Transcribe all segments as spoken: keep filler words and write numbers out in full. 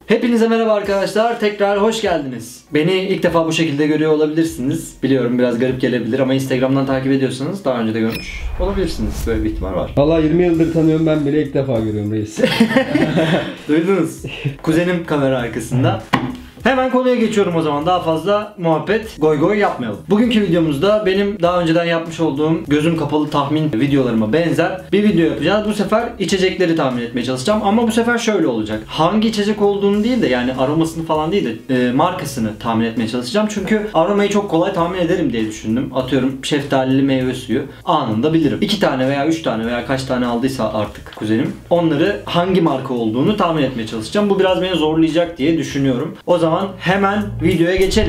Hepinize merhaba arkadaşlar, tekrar hoş geldiniz. Beni ilk defa bu şekilde görüyor olabilirsiniz. Biliyorum biraz garip gelebilir ama Instagram'dan takip ediyorsanız daha önce de görmüş olabilirsiniz. Böyle bir ihtimal var. Valla yirmi yıldır tanıyorum, ben bile ilk defa görüyorum reis. Duydunuz. Kuzenim kamera arkasında. Hemen konuya geçiyorum o zaman. Daha fazla muhabbet, goy goy yapmayalım. Bugünkü videomuzda benim daha önceden yapmış olduğum gözüm kapalı tahmin videolarıma benzer bir video yapacağız. Bu sefer içecekleri tahmin etmeye çalışacağım ama bu sefer şöyle olacak. Hangi içecek olduğunu değil de yani aromasını falan değil de e, markasını tahmin etmeye çalışacağım. Çünkü aromayı çok kolay tahmin ederim diye düşündüm. Atıyorum şeftalili meyve suyu anında bilirim. iki tane veya üç tane veya kaç tane aldıysa artık kuzenim, onları hangi marka olduğunu tahmin etmeye çalışacağım. Bu biraz beni zorlayacak diye düşünüyorum. O zaman hemen videoya geçelim.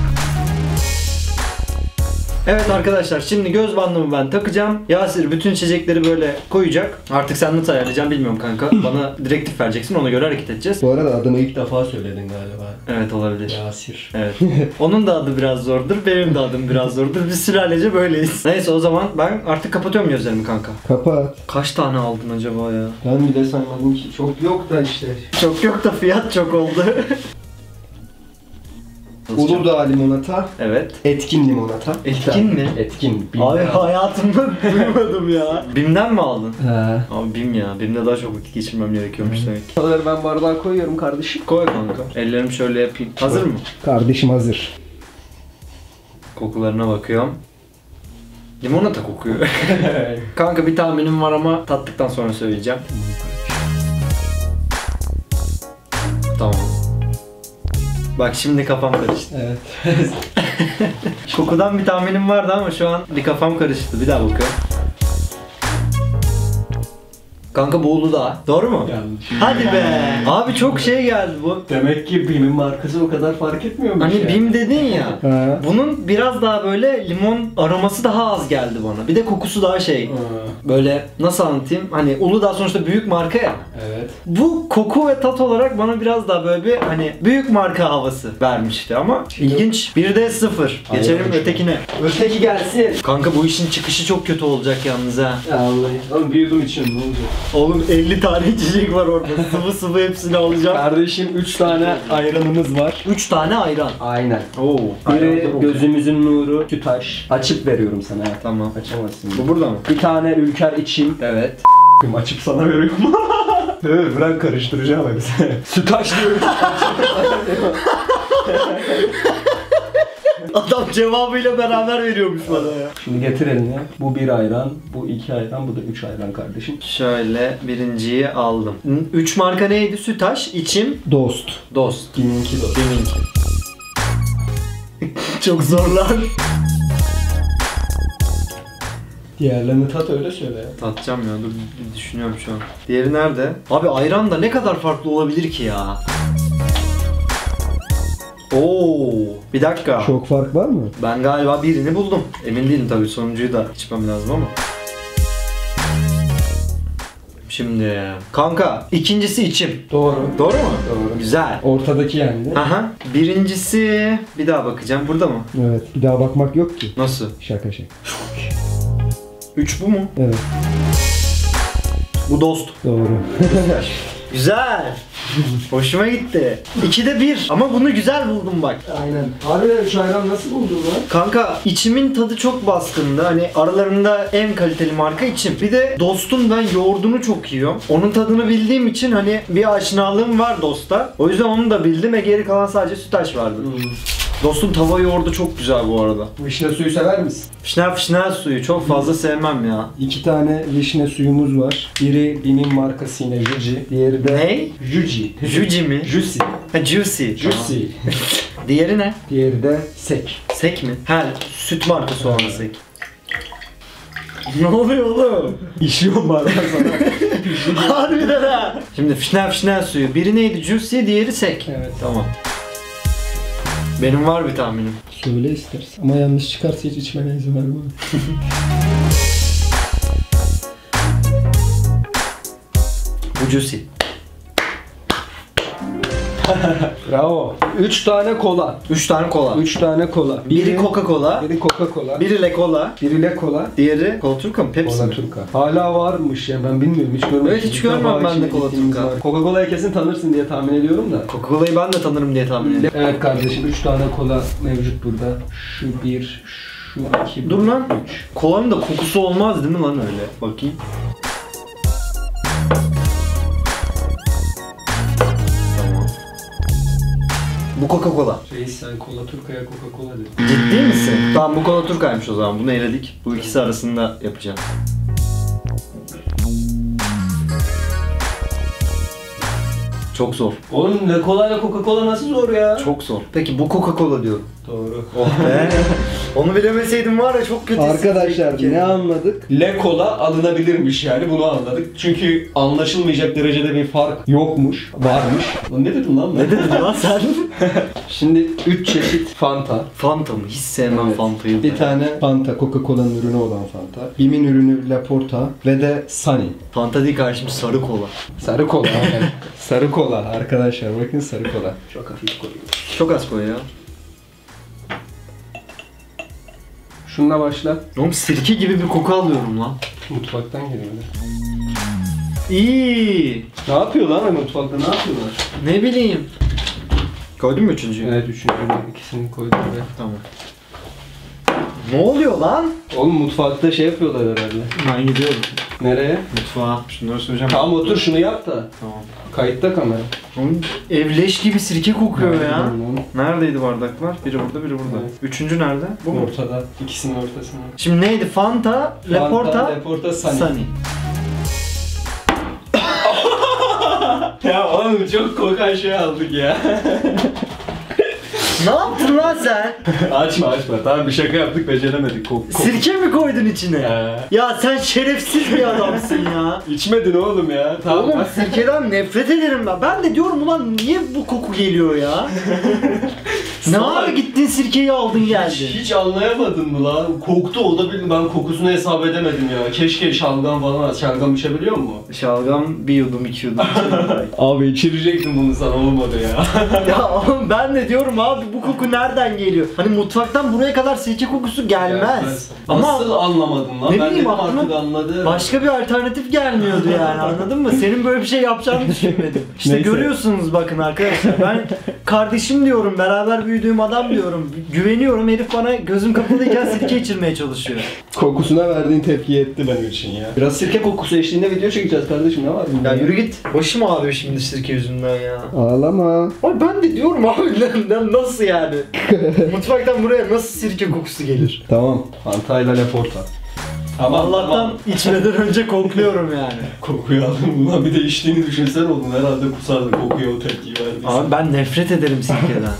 Evet arkadaşlar, şimdi göz bandımı ben takacağım. Yasir bütün içecekleri böyle koyacak. Artık sen nasıl ayarlayacaksın bilmiyorum kanka. Bana direktif vereceksin, ona göre hareket edeceğiz. Bu arada adımı ilk defa söyledin galiba. Evet, olabilir. Yasir. Evet. Onun da adı biraz zordur, benim de adım biraz zordur. Biz sülalece böyleyiz. Neyse, o zaman ben artık kapatıyorum gözlerimi kanka. Kapat. Kaç tane aldın acaba ya? Ben bile saymadım ki. Çok yok da işte. Çok yok da fiyat çok oldu. Uludağ limonata. Evet. Etkin limonata. Etkin mi? Etkin. Ay hayatımda duymadım ya. Bim'den mi aldın? He. Abi Bim ya. Bim'de daha çok vakit geçirmem gerekiyormuş demek ki. Bunları ben bardağa koyuyorum kardeşim. Koy kanka. Ellerimi şöyle yapayım. Hazır mı? Kardeşim hazır. Kokularına bakıyorum. Limonata kokuyor. Kanka bir tahminim var ama tattıktan sonra söyleyeceğim. Tamam. Bak şimdi kafam karıştı. Evet. Kokudan bir tahminim vardı ama şu an bir kafam karıştı. Bir daha bakıyorum. Kanka bu Uludağ. Doğru mu? Yanlış. Hadi be. Abi çok şey geldi bu. Demek ki Bim'in markası o kadar fark etmiyormuş. Hani yani. Bim dedin ya. Ha. Bunun biraz daha böyle limon aroması daha az geldi bana. Bir de kokusu daha şey. Ha. Böyle nasıl anlatayım? Hani Uludağ sonuçta büyük marka ya. Evet. Bu koku ve tat olarak bana biraz daha böyle bir hani büyük marka havası vermişti ama ilginç. Bir de sıfır. Geçelim Aynen. ötekine. Öteki gelsin. Kanka bu işin çıkışı çok kötü olacak yalnız ha. Vallahi. Oğlum bir yudum için ne olacak? Oğlum elli tane içecek var orada. Sıvı sıvı hepsini alacağım. Kardeşim üç tane ayranımız var. üç tane ayran. Aynen. Oo. Biri gözümüzün nuru Sütaş. Açıp veriyorum sana. Tamam. Açamazsın. Bu burada mı? Bir tane Ülker içeyim. Evet. Açıp sana veriyorum. Evet, ben karıştıracağım hepsini. Sütaş diyorum. Adam cevabıyla beraber veriyormuş bana ya. Şimdi getir eline. Bu bir ayran, bu iki ayran, bu da üç ayran kardeşim. Şöyle birinciyi aldım. Üç marka neydi? Sütaş, içim, Dost. Dost. Kiminki dost. Deminki. Çok zor lan. Diğerlerini tat öyle söyle ya. Tatacağım ya, dur bir düşünüyorum şu an. Diğeri nerede? Abi ayran da ne kadar farklı olabilir ki ya? Oo, bir dakika. Çok fark var mı? Ben galiba birini buldum. Emin değilim tabii, sonuncuyu da içmem lazım ama. Şimdi kanka ikincisi içim. Doğru. Doğru mu? Doğru. Güzel. Ortadaki yendi. Aha. Birincisi bir daha bakacağım. Burada mı? Evet. Bir daha bakmak yok ki. Nasıl? Şaka şaka. Üç bu mu? Evet. Bu Dost. Doğru. Güzel. Hoşuma gitti. İkide bir. Ama bunu güzel buldum bak. Aynen. Abi şu ayran nasıl buldun lan? Kanka içimin tadı çok baskındı. Hani aralarında en kaliteli marka içim. Bir de Dost'un ben yoğurdunu çok yiyorum. Onun tadını bildiğim için hani bir aşinalığım var Dost'ta. O yüzden onu da bildim ve geri kalan sadece Sütaş vardı. Hmm. Dost'un tava yoğurdu çok güzel bu arada. Vişne suyu sever misin? Fişner fişner suyu çok fazla sevmem ya. İki tane vişne suyumuz var. Biri Bim'in markası yine Juji. Diğeri de... Ne? Juji. Juji mi? Juicy. Ha, juicy. Juicy. Diğeri ne? Diğeri de Sek. Sek mi? Ha, süt markası olan Sek. Ne oluyor oğlum? İşiyorum bari sana. Harbiden ha. Şimdi fişner fişner suyu. Biri neydi? Juicy, diğeri Sek. Evet. Tamam. Benim var bir tahminim. Söyle istersen. Ama yanlış çıkarsa hiç içmene izin vermem. Bu Juicy. Bravo. üç tane kola. üç tane kola. üç tane kola. Biri Coca-Cola, Biri Coca-Cola. biri Le Cola, Biri Le Cola. diğeri Cola Turca mı? Pepsi Cola mi? Turca. Hala varmış ya, ben bilmiyorum, hiç görmedim. Evet, hiç İlk defa görmem ben de içine Cola gittiğimiz Turca. var. Coca-Cola'yı kesin tanırsın diye tahmin ediyorum da. Coca-Cola'yı ben de tanırım diye tahmin ediyorum. Evet kardeşim, üç tane kola mevcut burada. Şu bir, şu iki, Dur lan. üç. Kolanın da kokusu olmaz değil mi lan öyle? Bakayım. Tamam. Bu Coca-Cola. Reis sen Cola Turca'ya Coca-Cola dedin. Ciddi misin? Tamam, bu Cola Turca'ymış o zaman. Bunu eledik. Bu ikisi arasında yapacağım. Çok zor. Oğlum Le Cola ile Coca-Cola nasıl zor ya? Çok zor. Peki bu Coca-Cola diyorum. Doğru. Oh be. Onu bilemeseydim var ya, çok kötü Arkadaşlar hissedecektim. ne anladık? Le Cola alınabilirmiş yani, bunu anladık. Çünkü anlaşılmayacak derecede bir fark yokmuş, varmış. Lan ne dedim lan ben? Ne dedin lan sen? Şimdi üç çeşit Fanta. Fanta mı? Hiç sevmem Evet. Fanta'yı. Bir tane Fanta, Coca-Cola'nın ürünü olan Fanta. Bim'in ürünü La Porta ve de Sunny. Fanta değil kardeşim, sarı kola. Sarı kola yani. Sarı kola arkadaşlar, bakın sarı kola. Çok hafif koyuyor. Çok az koy ya. Şununla başla. Oğlum sirke gibi bir koku alıyorum lan. Mutfaktan geliyor. İyi. Ne yapıyor lan mutfakta, ne yapıyorlar? Ne bileyim. Koydun mu üçüncüyü? Evet, üçüncünün ikisini koydum ve... Tamam. Ne oluyor lan? Oğlum mutfakta şey yapıyorlar herhalde. Ben gidiyorum. Nereye? Mutfağa. Şunları söyleyeceğim. Tamam otur, şunu yap da. Tamam. Kayıtta kamera. Oğlum evleş gibi sirke kokuyor ya. Aynen. Neredeydi bardaklar? Biri burada, biri burada. Evet. Üçüncü nerede? Bu mu? Ortada. İkisinin ortasında. Şimdi neydi? Fanta, Leporta, Le Porta, Sunny. Sunny. Ya oğlum çok kokan şey aldık ya. Ne yaptın lan sen? Açma açma. Tamam, bir şaka yaptık, beceremedik. Kok, kok. Sirke mi koydun içine? He. Ya sen şerefsiz bir adamsın ya. İçmedin oğlum ya. Tamam. Oğlum sirkeden nefret ederim ben. Ben de diyorum ulan niye bu koku geliyor ya? Ne Salak. ara gittin sirkeyi aldın Hiç, geldin. hiç anlayamadın mı lan? Koktu, o da bildim, ben kokusunu hesap edemedim ya. Keşke şalgam falan az. Şalgam içebiliyor mu? Şalgam bir yudum iki yudum. Abi içirecektim bunu, sana olmadı ya. Ya oğlum ben de diyorum abi bu koku nereden geliyor? Hani mutfaktan buraya kadar sirke kokusu gelmez. Ama Nasıl anlamadın lan? ne Ben bileyim, dedim aklıma artık anladım. başka bir alternatif gelmiyordu yani, anladın mı? Senin böyle bir şey yapacağını düşünmedim. İşte Neyse. görüyorsunuz bakın arkadaşlar, ben kardeşim diyorum, beraber büyüdüğüm adam diyorum. Güveniyorum, herif bana gözüm kapalıyken sirke içirmeye çalışıyor. Kokusuna verdiğin tepki yetti benim için ya. Biraz sirke kokusu eşliğinde video çekeceğiz kardeşim, ne var? Ya yürü git. Başım ağrıyor şimdi sirke yüzünden ya. Ağlama. Abi ben de diyorum abi lan, nasıl yani? Mutfaktan buraya nasıl sirke kokusu gelir? Tamam. Fanta'yla Le Porta. Tamam, Allah'tan tamam. içmeden önce kokluyorum yani. Kokuyu aldım. Buna bir de içtiğini düşünsen oğlum, herhalde kusardı kokuya o tepkiyi verdiysen. Abi ben nefret ederim sirkeden.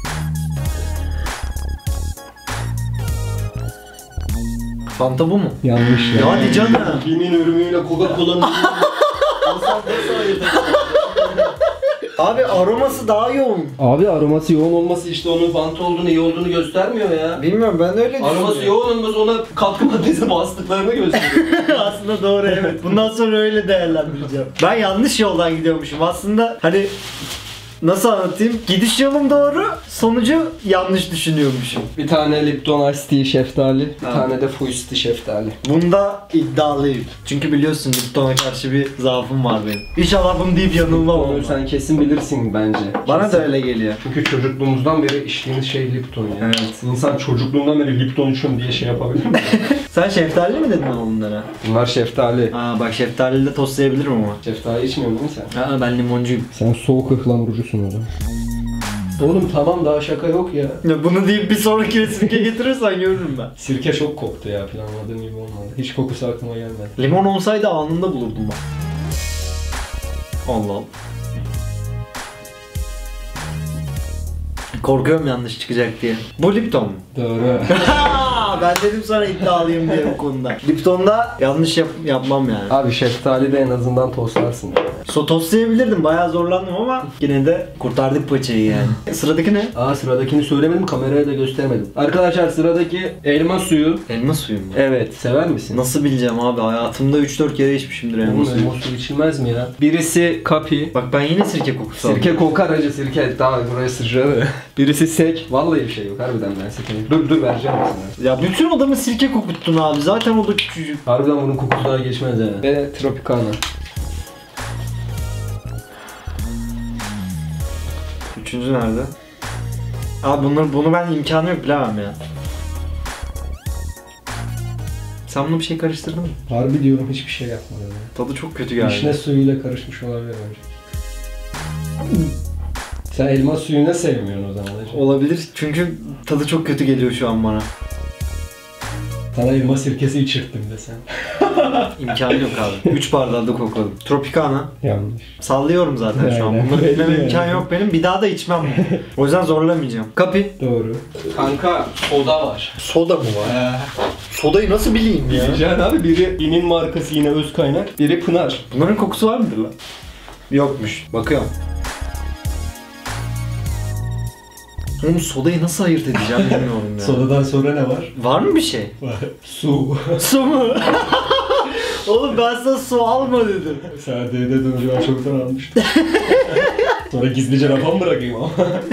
Fanta bu mu? Yanlış Ya hadi canım. Bim'in ürünüyle Coca-Cola'nın nasıl nasıl ayırt Abi aroması daha yoğun. Abi aroması yoğun olması işte onun Fanta olduğunu, iyi olduğunu göstermiyor ya. Bilmiyorum, ben öyle düşünüyorum. Aroması yoğun olması ona katkı maddesi bastıklarını gösteriyor. Aslında doğru, evet. Bundan sonra öyle değerlendireceğim. Ben yanlış yoldan gidiyormuşum. Aslında hani nasıl anlatayım? Gidiş yolum doğru, sonucu yanlış düşünüyormuşum. Bir tane Lipton Ice Tea şeftali, bir Ha. tane de Fuisti şeftali. Bunda iddialıyım. Çünkü biliyorsun Lipton'a karşı bir zaafım var benim. İnşallah bunu deyip yanılmam Onu ama. sen kesin bilirsin bence. Bana Kesin. da öyle geliyor. Çünkü çocukluğumuzdan beri içtiğimiz şey Lipton ya. Evet. İnsan çocukluğundan beri Lipton içiyorum diye şey yapabilir mi? Sen şeftali mi dedin ama bunlara? Bunlar şeftali. Aa bak, şeftaliyle tostlayabilirim ama. Şeftali içmiyor musun sen? Aa ben limoncuyum. Sen soğuk ıhlamurucusun o zaman. Oğlum tamam, daha şaka yok ya. Ya bunu deyip bir sonraki sirke getirirsen görürüm ben. Sirke çok koktu ya, planladığım gibi olmadı. Hiç kokusu aklıma gelmedi. Limon olsaydı anında bulurdum ben. Allah Allah. Korkuyorum yanlış çıkacak diye. Bu Lipton mu? Doğru. Ben dedim sana iddialıyım diye bu konuda. Lipton'da yanlış yap yapmam yani. Abi şeftali de en azından tostlarsın. So tostlayabilirdim. Bayağı zorlandım ama yine de kurtardık paçayı yani. Sıradaki ne? Aa, sıradakini söylemedim, kameraya da göstermedim. Arkadaşlar, sıradaki elma suyu. Elma suyu mu? Evet, sever misin? Nasıl bileceğim abi? Hayatımda üç dört kere içmişimdir elma Oğlum, suyu. elma suyu içilmez mi ya? Birisi kapi. Bak ben yine sirke kokusu aldım. Sirke kokar acı, sirke. Daha buraya sıçradı. Birisi sek. Vallahi bir şey yok. Harbiden ben sekeyim. Dur dur, vereceğim sana. Ya bütün odamı sirke kokuttun abi. Zaten o da küçücük. Harbiden bunun kokusu daha geçmez yani. Ve Tropicana. Üçüncü nerede? Abi bunları, bunu ben imkanı yok bilemem ya. Sen bunu bir şey karıştırdın mı? Harbi diyorum, hiçbir şey yapmadım ya. Tadı çok kötü geldi. Vişne suyuyla karışmış olabilir bence. Sen elma suyunu sevmiyorsun o zaman. Olabilir çünkü tadı çok kötü geliyor şu an bana. Sana elma sirkesi içirttim desem. İmkanı yok abi. Üç bardağı da kokladım. Tropicana. Yanlış. Sallıyorum zaten şu an. Aynen. Bunları bilmem Belli imkan yani. yok benim. Bir daha da içmem bunu. O yüzden zorlamayacağım. Kapi. Doğru. Kanka, soda var. Soda mı var? Sodayı nasıl bileyim ya? Can abi, biri Binin markası yine öz kaynak, biri Pınar. Bunların kokusu var mıdır lan? Yokmuş. Bakıyorum. Oğlum sodayı nasıl ayırt edeceğim bilmiyorum ya. Sodadan sonra ne var? Var mı bir şey? Var. Su. Su mu? Oğlum ben sana su alma dedim. Sen D'de dönünce ben çoktan almıştım. Sonra gizlice rafa mı bırakayım ama?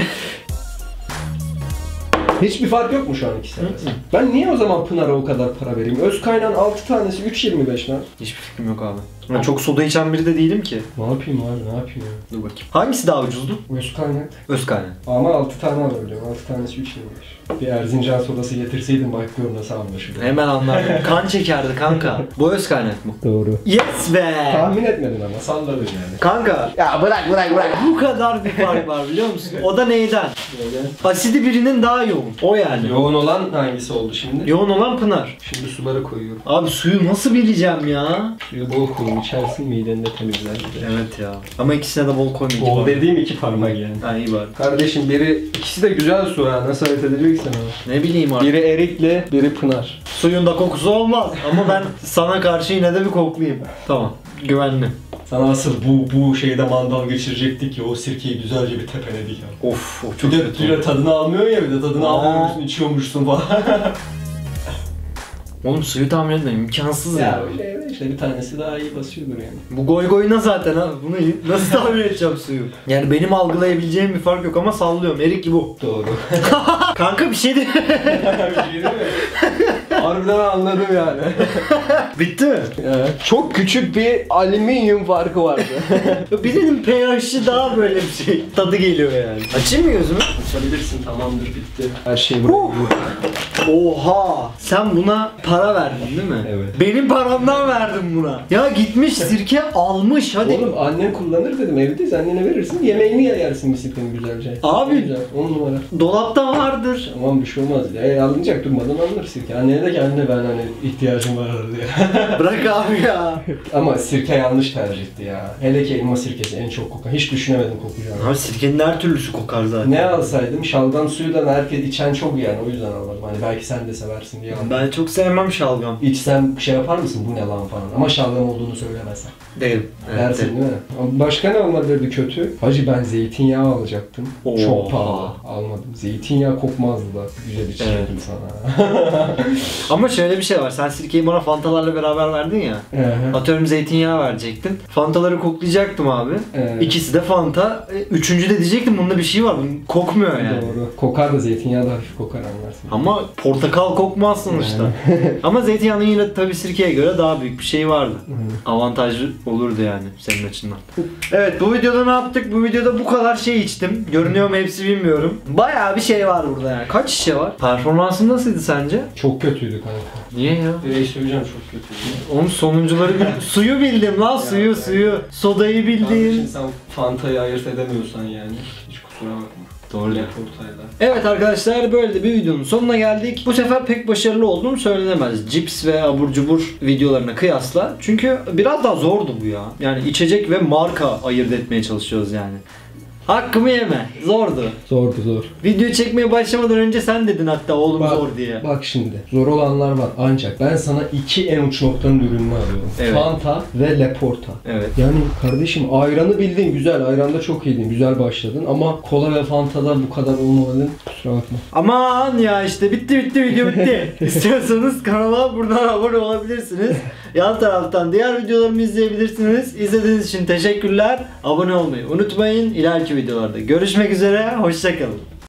Hiçbir fark yok mu şu an ikisi arasında? Ben niye o zaman Pınar'a o kadar para vereyim? Öz kaynağın altı tanesi üç yirmi beş lan. Hiçbir fikrim yok abi. Ben çok soda içen biri de değilim ki. Ne yapayım abi, ne yapayım ya? Dur bakayım. Hangisi daha ucuzdu? Öz kaynak. Öz kaynağı. Ama altı tane alabiliyorum. altı tanesi üç yirmi beş. Bir Erzincan sodası getirseydin bakıyorum nasıl anlaşılıyor. Hemen anladım. Kan çekerdi kanka. Bu öz kaynak mı? Doğru. Yes be! Tahmin etmedin ama salladın yani. Kanka. Ya bırak bırak bırak. Bu kadar bir fark var biliyor musun? O da neyden? Asidi birinin daha yoğun. O yani. Yoğun olan hangisi oldu şimdi? Yoğun olan Pınar. Şimdi suları koyuyorum. Abi suyu nasıl bileceğim ya? Suyu bol koyun, içersin mideni de temizler. Evet ya. Ama ikisine de bol koymayacağım. Bol dediğim iki parmak yani. Ha iyi bari. Kardeşim, biri ikisi de güzel su ha, nasıl ayırt edeceksin ama. Ne bileyim artık. Biri erikli, biri Pınar. Suyun da kokusu olmaz. Ama ben sana karşı yine de bir koklayayım. Tamam. Güvenli. Sana asıl bu bu şeyde mandal geçirecektik ya, o sirkeyi güzelce bir tepeledik ya. Of o çok Bir de, kötü. bir de tadını almıyorsun ya, bir de tadını Aa. almıyormuşsun, içiyormuşsun falan. Oğlum suyu tahmin etmem imkansız ya. Ya öyle işte, bir tanesi daha iyi basıyordur yani. Bu goy goyuna zaten ha. Bunu nasıl tahmin edeceğim suyu? Yani benim algılayabileceğim bir fark yok ama sallıyorum. Erik gibi bu. Doğru. Kanka bir şey de... Bir şey değil mi? Harbiden anladım yani. Bitti mi? Evet. Çok küçük bir alüminyum farkı vardı. Birinin pH'i daha böyle bir şey. Tadı geliyor yani. Açayım mı gözümü? Açabilirsin, tamamdır, bitti. Her şey buraya. Oha! Sen buna para verdin değil mi? Evet. Benim paramdan verdim buna. Ya gitmiş sirke almış hadi. Oğlum annen kullanır dedim, evdeyiz, annene verirsin, yemeğini yersin bisikletin güzelce. Abi. Güzel, on numara. Dolapta vardır. Aman bir şey olmaz ya, e, alınacak durmadan alınır sirke. Annene de ki anne ben hani ihtiyacım var diye. Bırak abi ya. Ama sirke yanlış tercihti ya. Hele ki elma sirkesi en çok kokan. Hiç düşünemedim kokacağını. Abi sirkenin her türlüsü kokar zaten. Ne alsaydım, şalgam suyundan herkes içen çok yani, o yüzden almadım. Hani belki sen de seversin diye aldım. Ben çok sevmem şalgam. İçsem şey yapar mısın, bu ne lan falan, ama şalgam olduğunu söylemezsen. Değilim. Evet, Dersin değilim. değil mi? Başka ne olabilirdi kötü? Hacı ben zeytinyağı alacaktım. Oha. Çok pahalı. Almadım. Zeytinyağı kokmazdı da. Güzel içecektim Evet. sana. Ama şöyle bir şey var. Sen sirkeyi bana fantalarla beraber verdin ya. Ehe. Atıyorum zeytinyağı verecektin. Fantaları koklayacaktım abi. Evet. İkisi de fanta. E, Üçüncü de diyecektim bunda bir şey var. Bunun kokmuyor yani. Doğru. Kokar da, zeytinyağı da hafif kokar, anlarsın. Ama portakal kokmaz sonuçta. Ama zeytinyağının yine tabii sirkeye göre daha büyük bir şey vardı. Avantajlı olurdu yani senin açından. Evet, bu videoda ne yaptık? Bu videoda bu kadar şey içtim. Görünüyor mu hepsi bilmiyorum. Bayağı bir şey var burada yani. Kaç şişe var? Performansın nasıldı sence? Çok kötüydü kanka. Niye ya? Direkt söyleyeceğim, çok kötüydü. Oğlum sonuncuları bil- suyu bildim lan suyu Ya, suyu. Sodayı Kardeşim bildim. sen Fanta'yı ayırt edemiyorsan yani. Hiç kusura bakma. Doğru. Ortayla. Evet arkadaşlar, böyle de bir videonun sonuna geldik. Bu sefer pek başarılı olduğum söylenemez. Cips ve abur cubur videolarına kıyasla. Çünkü biraz daha zordu bu ya. Yani içecek ve marka ayırt etmeye çalışıyoruz yani. Hakkımı yeme. Zordu. Zordu zor. Video çekmeye başlamadan önce sen dedin hatta oğlum Bak, zor diye. Bak şimdi zor olanlar var ancak ben sana iki en uç noktanın ürününü arıyorum. Evet. Fanta ve Leporta. Evet. Yani kardeşim ayranı bildin güzel, ayranda çok iyiydin, güzel başladın ama kola ve Fanta'da bu kadar olmamadın, kusura bakma. Aman ya işte bitti bitti video bitti. İstiyorsanız kanala buradan abone olabilirsiniz. Yan taraftan diğer videolarımı izleyebilirsiniz. İzlediğiniz için teşekkürler. Abone olmayı unutmayın. İleriki videolarda görüşmek üzere. Hoşçakalın.